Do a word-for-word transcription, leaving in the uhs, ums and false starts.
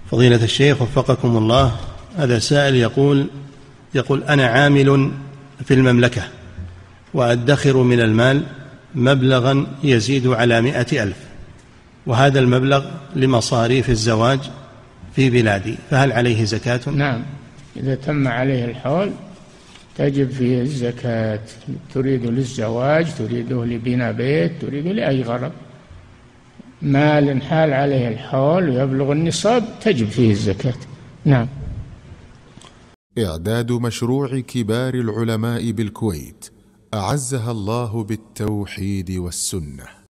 فضيلة الشيخ وفقكم الله، هذا سائل يقول يقول أنا عامل في المملكة وأدخر من المال مبلغا يزيد على مائة ألف، وهذا المبلغ لمصاريف الزواج في بلادي، فهل عليه زكاة؟ نعم، إذا تم عليه الحول تجب فيه الزكاة. تريد للزواج، تريده لبناء بيت، تريده لأي غرض، مال حال عليه الحول ويبلغ النصاب تجب فيه الزكاة. نعم. إعداد مشروع كبار العلماء بالكويت أعزها الله بالتوحيد والسنة.